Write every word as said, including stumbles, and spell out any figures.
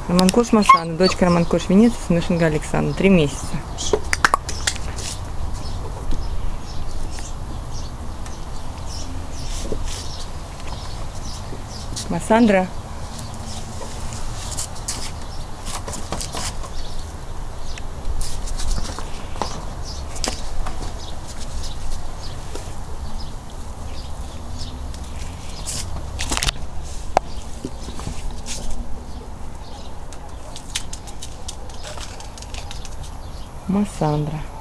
Романкош Масана, дочка Романкош Венеция, Сынышенко Александра, три месяца. Массандра. Массандра.